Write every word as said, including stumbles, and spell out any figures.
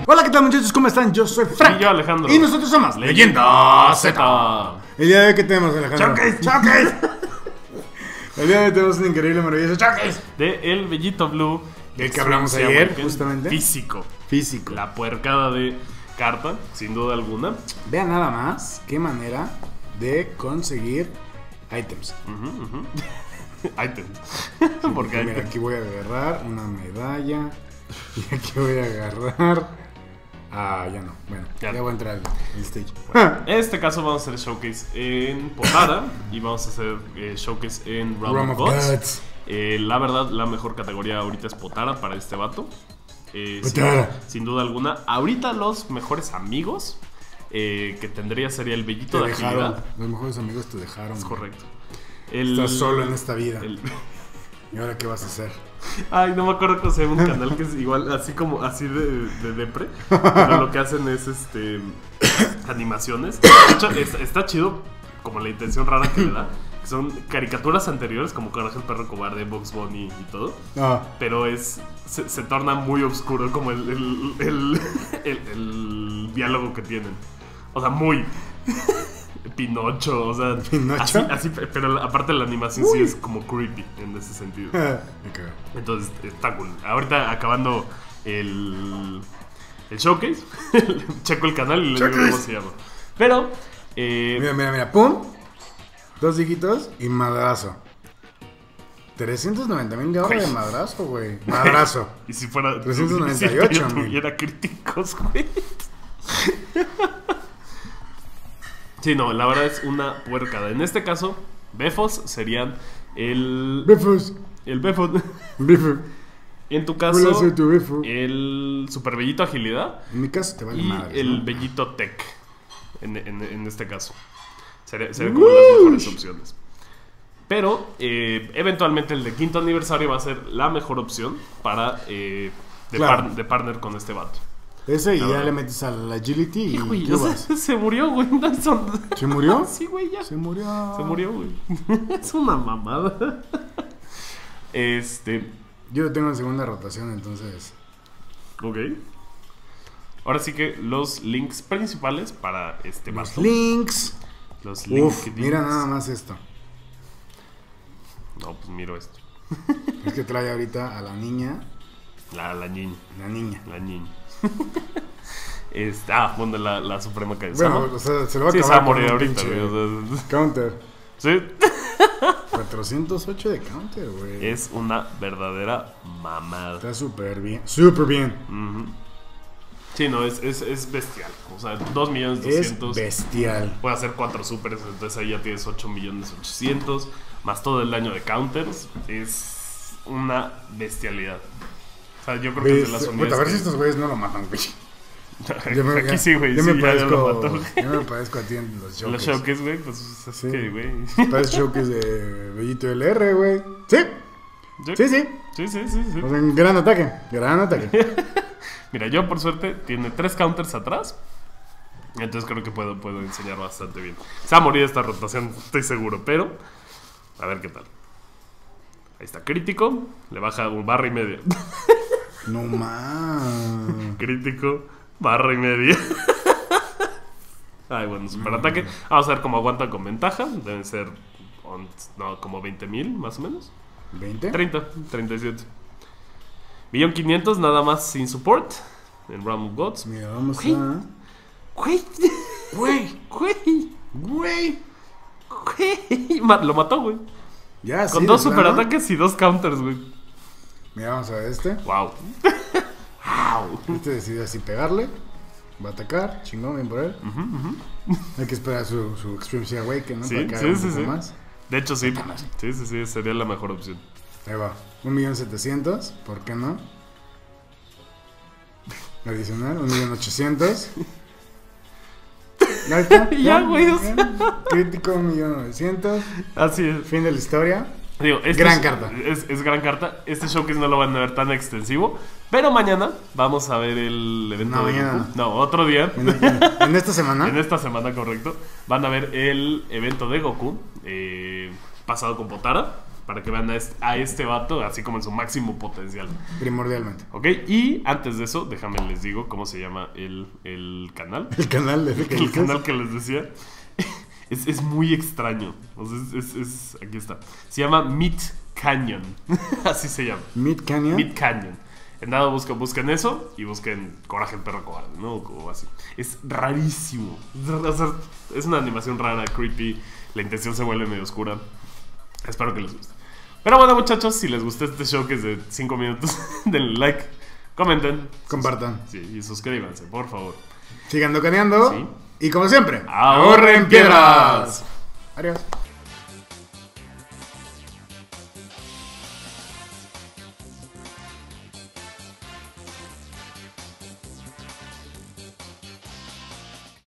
Hola, ¿qué tal, muchachos? ¿Cómo están? Yo soy Frank. Y yo, Alejandro. Y nosotros somos Leyenda Z. El día de hoy, ¿qué tenemos, Alejandro? ¡Choques! ¡Choques! El día de hoy tenemos un increíble, maravilloso choques. De el Bellito Blue. Del que hablamos ayer, justamente. Físico. Físico. La puercada de carta, sin duda alguna. Vean nada más qué manera de conseguir items. Uh-huh, uh-huh. Items. Sí, porque mira, items. aquí voy a agarrar una medalla. Y aquí voy a agarrar. Ah, ya no. Bueno, ya, ya voy a entrar al stage. Bueno, en este caso vamos a hacer showcase en Potara y vamos a hacer eh, showcase en Realm of Gods. Gods. Eh, la verdad, la mejor categoría ahorita es Potara para este vato. Eh, sin, sin duda alguna. Ahorita los mejores amigos eh, que tendría sería el Bellito te de dejaron, agilidad. Los mejores amigos te dejaron. Es correcto. El, Estás solo en esta vida. El, ¿Y ahora qué vas a hacer? Ay, no me acuerdo que sea un canal que es igual, así como, así de, de depre. Pero lo que hacen es, este, animaciones. De hecho, es, está chido, como la intención rara que le da. Que son caricaturas anteriores, como Coraje el Perro Cobarde, Bugs Bunny y todo. Ah. Pero es, se, se torna muy oscuro como el, el, el, el, el diálogo que tienen. O sea, muy... Pinocho, o sea, ¿Pinocho? Así, así, pero aparte la animación Uy. sí es como creepy en ese sentido. Okay. Entonces está cool. Ahorita acabando el, el showcase, checo el canal y le digo cómo se llama. Pero, eh, mira, mira, mira, pum, dos dígitos y madrazo. trescientos noventa mil de oro de madrazo, güey. Madrazo. Y si fuera trescientos noventa y ocho, si tuviera críticos, güey. Sí, no, la verdad es una puercada. En este caso, Befos serían el... Befos. El Befos. Befos. En tu caso, tu el Super Bellito Agilidad. En mi caso te vale y madres, el ¿no? Bellito Tech. En, en, en este caso. Serían sería como las mejores opciones. Pero, eh, eventualmente el de quinto aniversario va a ser la mejor opción para eh, de, claro. par, de partner con este vato. Ese y no, ya no. le metes al agility y güey, ¿qué vas? Se, se murió, güey. ¿Se murió? Sí, güey, ya. Se murió. Se murió, güey. Es una mamada. Este. Yo tengo en segunda rotación, entonces. Ok. Ahora sí que los links principales para este Los vato. links. Los links. Uf, mira nada más esto. No, pues miro esto. Es que trae ahorita a la niña. La, la niña. La niña. La niña. Este, ah, bueno, la, la suprema que bueno, o sea, se lo va a acabar. Sí, se va a morir ahorita, güey. O sea, counter. Sí. cuatrocientos ocho de counter, güey. Es una verdadera mamada. Está súper bien. Súper bien. Uh-huh. Sí, no, es, es, es bestial. O sea, dos millones doscientos. Es bestial. Puede hacer cuatro supers, entonces ahí ya tienes ocho millones ochocientos. Más todo el daño de counters. Es una bestialidad. O sea, yo creo que es de las unidades. A ver que... si estos güeyes no lo matan, güey. Yo me, Aquí sí, güey. Yo, sí, me ya parezco, lo mató. Yo me parezco a ti en los showcase. En los showcase, güey, pues es sí. que, güey. Parece showcase de Bellito L R, güey. ¿Sí? ¿Sí? Sí, sí. Sí, sí, sí, sí. O sea, gran ataque. Gran ataque. Mira, yo por suerte tiene tres counters atrás. Entonces creo que puedo, puedo enseñar bastante bien. Se va a morir esta rotación, estoy seguro, pero a ver qué tal. Ahí está, crítico. Le baja un barra y media. No más. Crítico, barra y media. Ay, bueno, super ataque. Vamos a ver cómo aguanta con ventaja. Deben ser no, como veinte mil más o menos. ¿veinte? treinta, treinta y siete. Millón quinientos nada más sin support. En Realm of Gods. Mira, vamos güey. a. Güey. Güey. Güey. Güey. Güey. Lo mató, güey. Ya, sí. Con dos super ataques y dos counters, güey. Mira, vamos a ver este. Wow. Wow. Este decidió así pegarle. Va a atacar. Chingón, bien por él. Uh-huh, uh-huh. Hay que esperar su, su Extreme Awaken, ¿no? Sí, para que sí, haga sí, un poco sí. más. De hecho, sí. Sí, sí, sí. Sería la mejor opción. Ahí va. Un millón setecientos. ¿Por qué no? Adicional. Un millón ochocientos. Ahí está. Ya, güey. Crítico, un millón novecientos. Así es. Fin de la historia. Digo, este gran es, carta. Es, es gran carta. Este showcase no lo van a ver tan extensivo. Pero mañana vamos a ver el evento no, de mañana Goku. No, otro día. ¿En, en, en esta semana? En esta semana, correcto. Van a ver el evento de Goku. Eh, pasado con Potara. Para que vean a este, a este vato así como en su máximo potencial. Primordialmente. Ok, y antes de eso, déjame les digo cómo se llama el, el canal. El canal de que El dices. canal que les decía. Es, es muy extraño. O sea, es, es, es- aquí está. Se llama Meat Canyon. Así se llama. Mid Canyon. Meat Canyon. En dado busquen, busquen eso y busquen Coraje el perro cobarde, ¿no? O así. Es rarísimo. O sea, es una animación rara, creepy. La intención se vuelve medio oscura. Espero que les guste. Pero bueno, muchachos, si les gustó este show que es de cinco minutos, denle like, comenten, Compartan. sí, y suscríbanse, por favor. Sigan docaneando. Sí. Y como siempre, ¡Ahorren piedras! Adiós.